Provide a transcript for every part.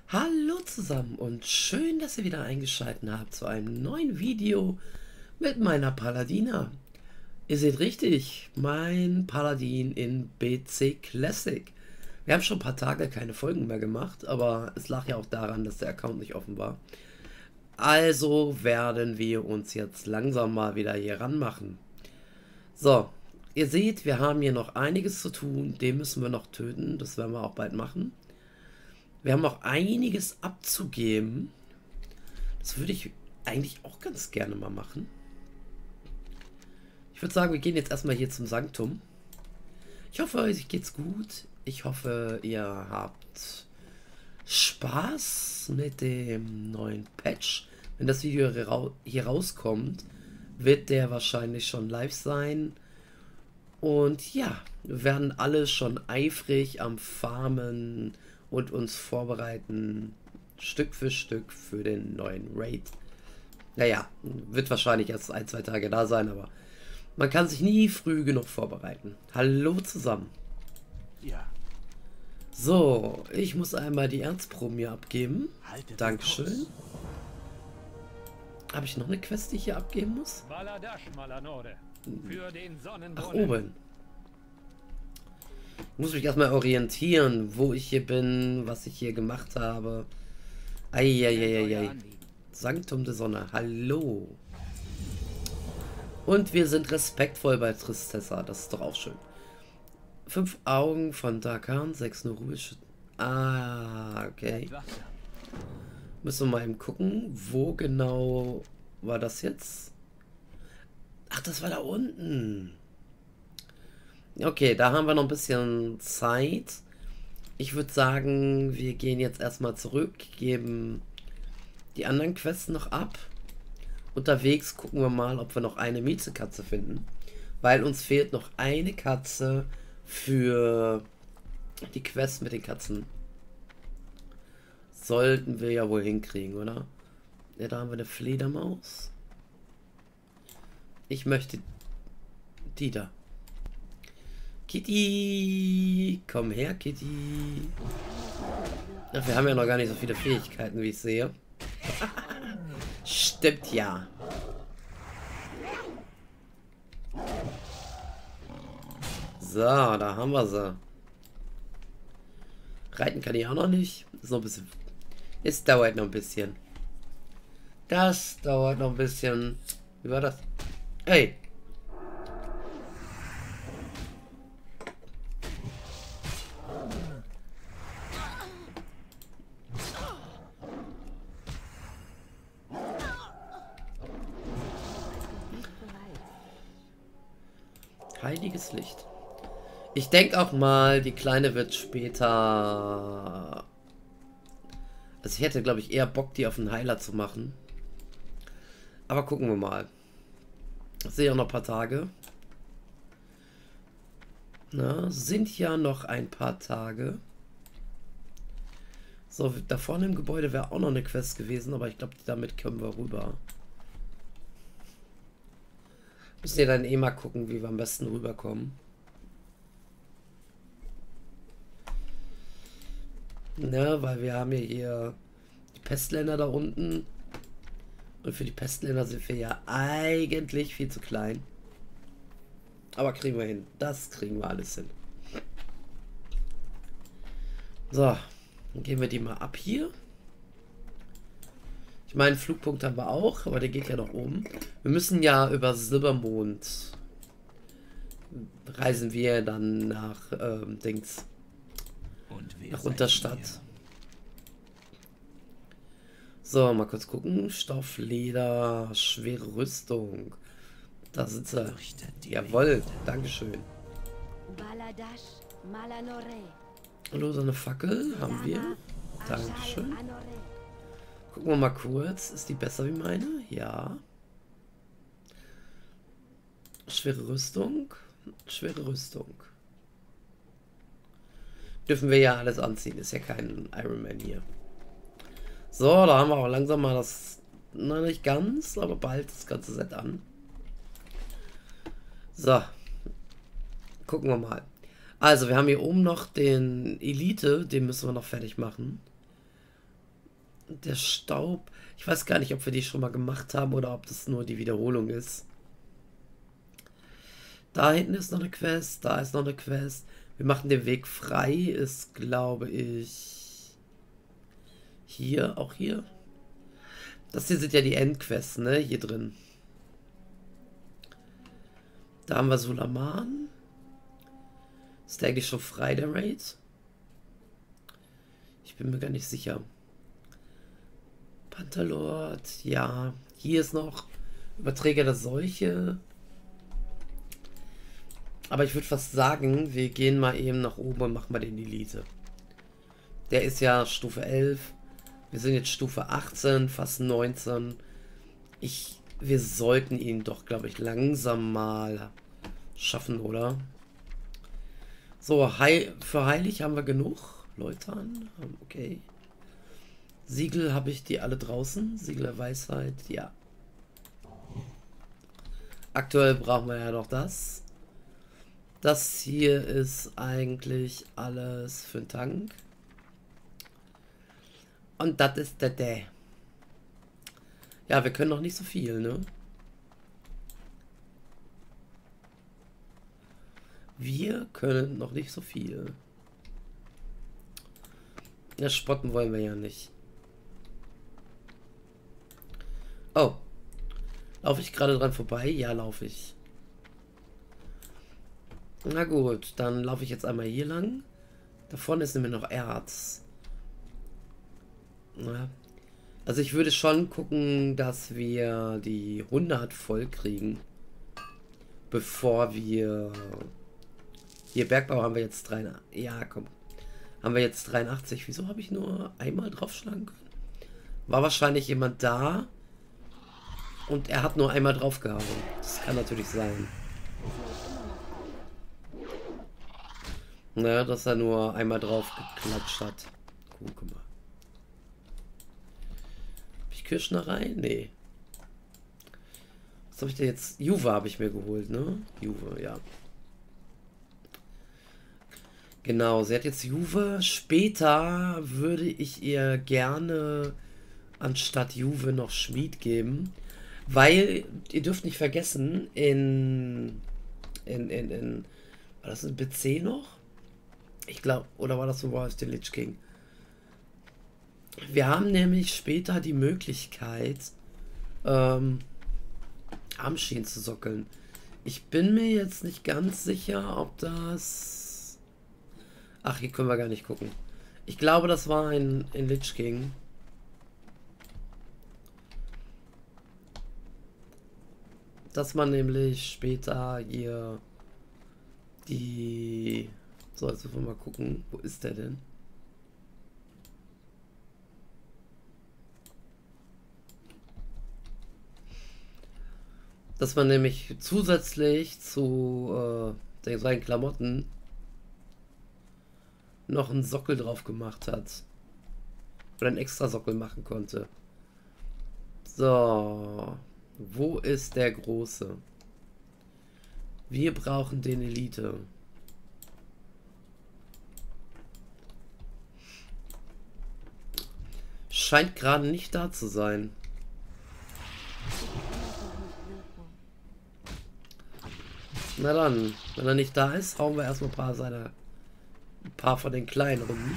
Hallo zusammen und schön, dass ihr wieder eingeschaltet habt zu einem neuen Video mit meiner Paladina. Ihr seht richtig, mein Paladin in BC Classic. Wir haben schon ein paar Tage keine Folgen mehr gemacht, aber es lag ja auch daran, dass der Account nicht offen war. Also werden wir uns jetzt langsam mal wieder hier ranmachen. So, ihr seht, wir haben hier noch einiges zu tun. Den müssen wir noch töten, das werden wir auch bald machen. Wir haben auch einiges abzugeben. Das würde ich eigentlich auch ganz gerne mal machen. Ich würde sagen, wir gehen jetzt erstmal hier zum Sanktum. Ich hoffe, euch geht's gut. Ich hoffe, ihr habt Spaß mit dem neuen Patch. Wenn das Video hier rauskommt, wird der wahrscheinlich schon live sein. Und ja, wir werden alle schon eifrig am Farmen und uns vorbereiten, Stück für Stück für den neuen Raid. Naja, wird wahrscheinlich erst 1-2 Tage da sein, aber man kann sich nie früh genug vorbereiten. Hallo zusammen. Ja. So, ich muss einmal die Erzproben hier abgeben. Haltet Dankeschön. Habe ich noch eine Quest, die ich hier abgeben muss? Baladash Malanore. Für den Sonnenbrunnen. Ach, oben. Ich muss mich erstmal orientieren, wo ich hier bin, was ich hier gemacht habe. Eieieiei. Sanktum der Sonne. Hallo. Und wir sind respektvoll bei Tristessa. Das ist doch auch schön. 5 Augen von Darkan, 6 nur Ruheschützen. Ah, okay. Müssen wir mal eben gucken, wo genau war das jetzt? Ach, das war da unten. Okay, da haben wir noch ein bisschen Zeit. Ich würde sagen, wir gehen jetzt erstmal zurück, geben die anderen Quests noch ab. Unterwegs gucken wir mal, ob wir noch eine Miezekatze finden. Weil uns fehlt noch eine Katze für die Quest mit den Katzen. Sollten wir ja wohl hinkriegen, oder? Ja, da haben wir eine Fledermaus. Ich möchte die da. Kitty! Komm her, Kitty! Ach, wir haben ja noch gar nicht so viele Fähigkeiten, wie ich sehe. Stimmt ja. So, da haben wir sie. Reiten kann ich auch noch nicht. Ist noch ein bisschen. Es dauert noch ein bisschen. Das dauert noch ein bisschen. Wie war das? Hey! Heiliges Licht. Ich denke auch mal, die Kleine wird später... Also ich hätte, glaube ich, eher Bock, die auf einen Heiler zu machen. Aber gucken wir mal. Ich sehe auch noch ein paar Tage. Na, sind ja noch ein paar Tage. So, da vorne im Gebäude wäre auch noch eine Quest gewesen, aber ich glaube, damit können wir rüber. Müssen wir dann eh mal gucken, wie wir am besten rüberkommen. Ne, weil wir haben ja hier die Pestländer da unten. Und für die Pestländer sind wir ja eigentlich viel zu klein. Aber kriegen wir hin. Das kriegen wir alles hin. So, dann gehen wir die mal ab hier. Ich meine, Flugpunkt haben wir auch, aber der geht ja nach oben. Wir müssen ja über Silbermond reisen wir dann nach Dings. Nach Unterstadt. So, mal kurz gucken. Stoff, Leder, schwere Rüstung. Da sind sie. Jawohl, Dankeschön. Baladash Malanore. Hallo, so eine Fackel haben wir. Dankeschön. Gucken wir mal kurz. Ist die besser wie meine? Ja. Schwere Rüstung. Schwere Rüstung. Dürfen wir ja alles anziehen. Ist ja kein Iron Man hier. So, da haben wir auch langsam mal das... Na, nicht ganz, aber bald das ganze Set an. So. Gucken wir mal. Also, wir haben hier oben noch den Elite. Den müssen wir noch fertig machen. Der Staub. Ich weiß gar nicht, ob wir die schon mal gemacht haben oder ob das nur die Wiederholung ist. Da hinten ist noch eine Quest, da ist noch eine Quest. Wir machen den Weg frei, ist glaube ich hier, auch hier. Das hier sind ja die Endquests, ne? Hier drin. Da haben wir Sulaman. Ist der eigentlich schon frei, der Raid? Ich bin mir gar nicht sicher. Pantherlord, ja. Hier ist noch Überträger der Seuche. Aber ich würde fast sagen, wir gehen mal eben nach oben und machen mal den Elite. Der ist ja Stufe 11. Wir sind jetzt Stufe 18, fast 19. Wir sollten ihn doch, glaube ich, langsam mal schaffen, oder? So, für heilig haben wir genug. Läutern, okay. Siegel habe ich die alle draußen. Siegel der Weisheit, ja. Aktuell brauchen wir ja noch das. Das hier ist eigentlich alles für den Tank. Und das ist der. Ja, wir können noch nicht so viel, ne? Wir können noch nicht so viel. Ja, spotten wollen wir ja nicht. Oh. Laufe ich gerade dran vorbei? Ja, laufe ich. Na gut, dann laufe ich jetzt einmal hier lang. Da vorne ist nämlich noch Erz. Ja. Also ich würde schon gucken, dass wir die 100 voll kriegen. Bevor wir... Hier Bergbau haben wir jetzt 83. Ja, komm. Haben wir jetzt 83. Wieso habe ich nur einmal draufschlagen können? War wahrscheinlich jemand da. Und er hat nur einmal draufgehauen. Das kann natürlich sein. Naja, dass er nur einmal drauf geklatscht hat. Guck mal. Hab ich Kirschnerei? Nee. Was habe ich denn jetzt? Juve habe ich mir geholt, ne? Juve, ja. Genau, sie hat jetzt Juve. Später würde ich ihr gerne anstatt Juve noch Schmied geben. Weil, ihr dürft nicht vergessen, war das ein BC noch? Ich glaube, oder war das so War of the Lich King? Wir haben nämlich später die Möglichkeit, Armschienen zu sockeln. Ich bin mir jetzt nicht ganz sicher, ob das... Ach, hier können wir gar nicht gucken. Ich glaube, das war ein Lich King. Dass man nämlich später hier die... So, jetzt müssen wir mal gucken. Wo ist der denn? Dass man nämlich zusätzlich zu seinen Klamotten noch einen Sockel drauf gemacht hat. Oder einen extra Sockel machen konnte. So. Wo ist der Große? Wir brauchen den Elite. Scheint gerade nicht da zu sein. Na dann, wenn er nicht da ist, hauen wir erstmal ein paar von den kleinen rum.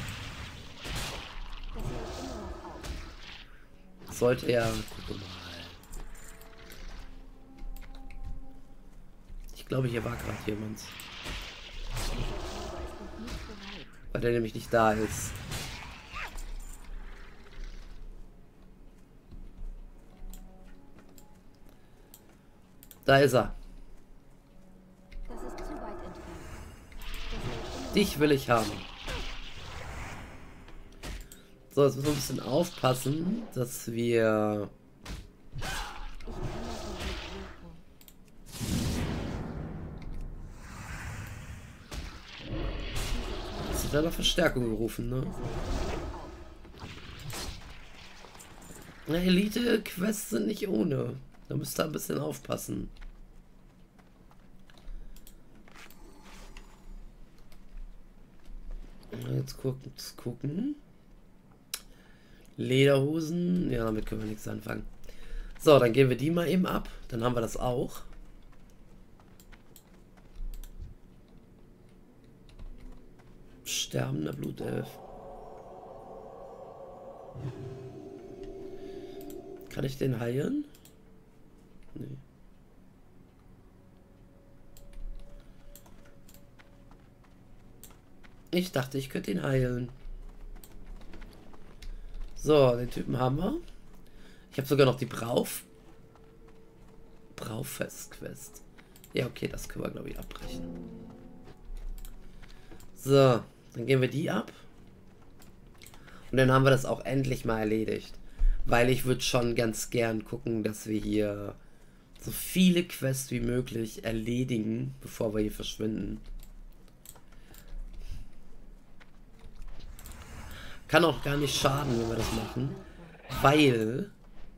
Sollte er. Guck mal. Ich glaube, hier war gerade jemand. Weil der nämlich nicht da ist. Da ist er. Das ist zu weit entfernt. Dich will ich haben. So, jetzt müssen wir ein bisschen aufpassen, dass wir... Jetzt hat er noch Verstärkung gerufen, ne? Na, Elite-Quests sind nicht ohne. Da müsst ihr ein bisschen aufpassen. Jetzt gucken. Lederhosen. Ja, damit können wir nichts anfangen. So, dann gehen wir die mal eben ab. Dann haben wir das auch. Sterbender Blutelf. Kann ich den heilen? Nee. Ich dachte, ich könnte ihn heilen. So, den Typen haben wir. Ich habe sogar noch die Braufest-Quest. Ja, okay, das können wir, glaube ich, abbrechen. So, dann gehen wir die ab. Und dann haben wir das auch endlich mal erledigt. Weil ich würde schon ganz gern gucken, dass wir hier so viele Quests wie möglich erledigen, bevor wir hier verschwinden. Kann auch gar nicht schaden, wenn wir das machen. Weil...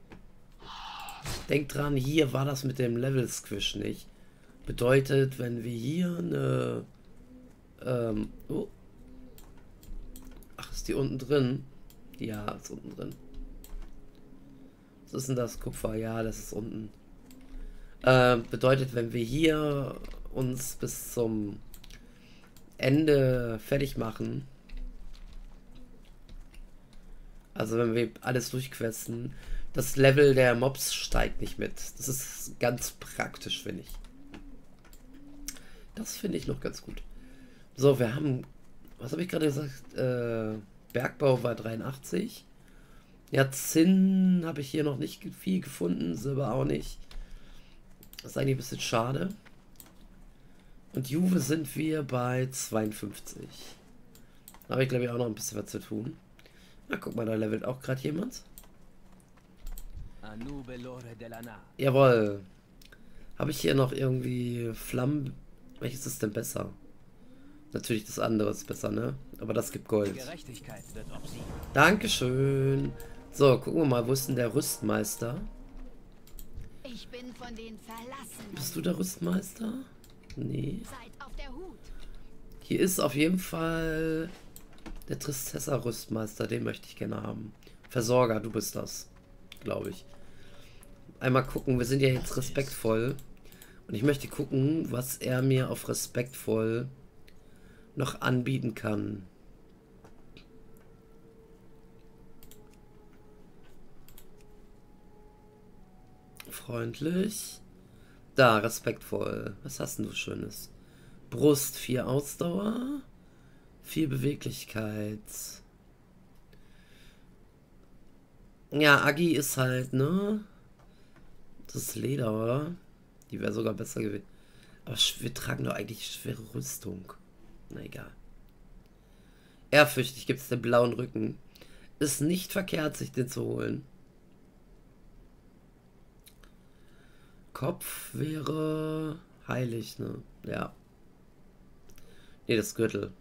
Denkt dran, hier war das mit dem Level-Squish nicht. Bedeutet, wenn wir hier eine... oh. Ach, ist die unten drin? Ja, ist unten drin. Was ist denn das? Kupfer? Ja, das ist unten. Bedeutet, wenn wir hier uns bis zum Ende fertig machen, also wenn wir alles durchquesten, das Level der Mobs steigt nicht mit. Das ist ganz praktisch, finde ich. Das finde ich noch ganz gut. So, wir haben, was habe ich gerade gesagt? Bergbau war 83. Ja, Zinn habe ich hier noch nicht viel gefunden, Silber auch nicht. Das ist eigentlich ein bisschen schade. Und Juve sind wir bei 52. Da habe ich, glaube ich, auch noch ein bisschen was zu tun. Na, guck mal, da levelt auch gerade jemand. Jawohl. Habe ich hier noch irgendwie Flammen? Welches ist denn besser? Natürlich das andere ist besser, ne? Aber das gibt Gold. Dankeschön. So, gucken wir mal, wo ist denn der Rüstmeister? Ich bin von den Verlassenen. Bist du der Rüstmeister? Nee. Seid auf der Hut. Hier ist auf jeden Fall der Tristessa Rüstmeister, den möchte ich gerne haben. Versorger, du bist das, glaube ich. Einmal gucken, wir sind ja jetzt respektvoll. Und ich möchte gucken, was er mir auf respektvoll noch anbieten kann. Freundlich. Da, respektvoll. Was hast denn du Schönes? Brust, 4 Ausdauer, 4 Beweglichkeit. Ja, Agi ist halt, ne? Das ist Leder, oder? Die wäre sogar besser gewesen. Aber wir tragen doch eigentlich schwere Rüstung. Na egal. Ehrfürchtig gibt es den blauen Rücken. Ist nicht verkehrt, sich den zu holen. Kopf wäre heilig, ne? Ja. Ne, das Gürtel.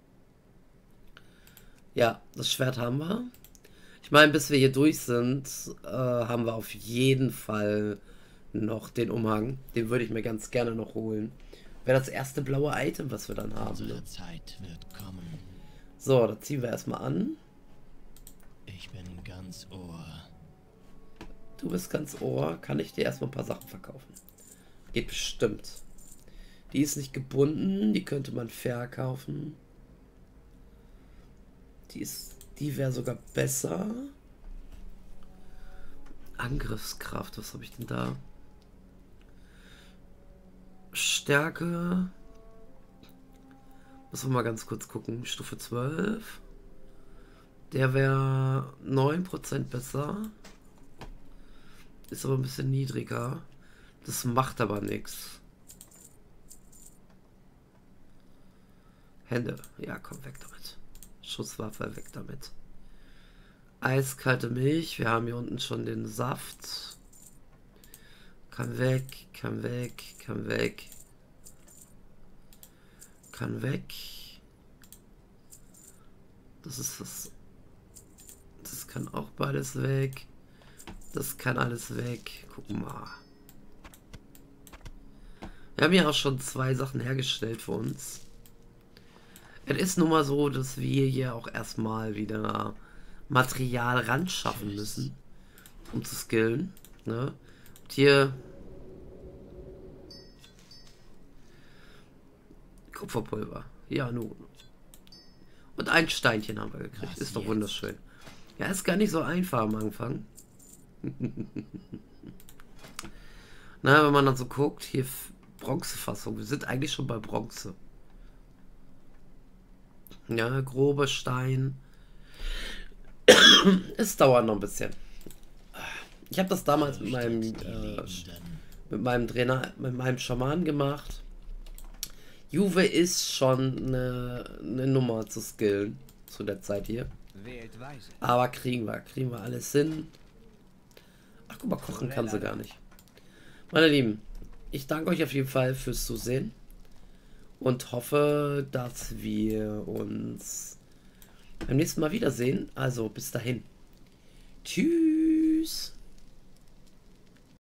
Ja, das Schwert haben wir. Ich meine, bis wir hier durch sind, haben wir auf jeden Fall noch den Umhang. Den würde ich mir ganz gerne noch holen. Wäre das erste blaue Item, was wir dann haben. Ne? Zeit wird kommen. So, da ziehen wir erstmal an. Ich bin ganz Ohr. Du bist ganz Ohr. Kann ich dir erstmal ein paar Sachen verkaufen? Geht bestimmt. Die ist nicht gebunden. Die könnte man verkaufen. Die wäre sogar besser. Angriffskraft, was habe ich denn da? Stärke. Müssen wir mal ganz kurz gucken. Stufe 12. Der wäre 9% besser. Ist aber ein bisschen niedriger. Das macht aber nichts. Hände. Ja, komm, weg damit. Schusswaffe, weg damit. Eiskalte Milch. Wir haben hier unten schon den Saft. Kann weg, kann weg, kann weg. Kann weg. Das ist das. Das kann auch beides weg. Das kann alles weg. Gucken mal. Wir haben ja auch schon 2 Sachen hergestellt für uns. Es ist nun mal so, dass wir hier auch erstmal wieder Material ran schaffen müssen, um zu skillen. Ne? Und hier Kupferpulver. Ja, nun. Und ein Steinchen haben wir gekriegt. Ist doch wunderschön. Ja, ist gar nicht so einfach am Anfang. Na, wenn man dann so guckt, hier Bronzefassung. Wir sind eigentlich schon bei Bronze. Ja, grober Stein. Es dauert noch ein bisschen. Ich habe das damals mit meinem Trainer, mit meinem Schaman gemacht. Juve ist schon eine Nummer zu skillen zu der Zeit hier. Aber kriegen wir alles hin. Ach guck mal, kochen kann sie gar nicht. Meine Lieben, ich danke euch auf jeden Fall fürs Zusehen und hoffe, dass wir uns beim nächsten Mal wiedersehen. Also bis dahin. Tschüss.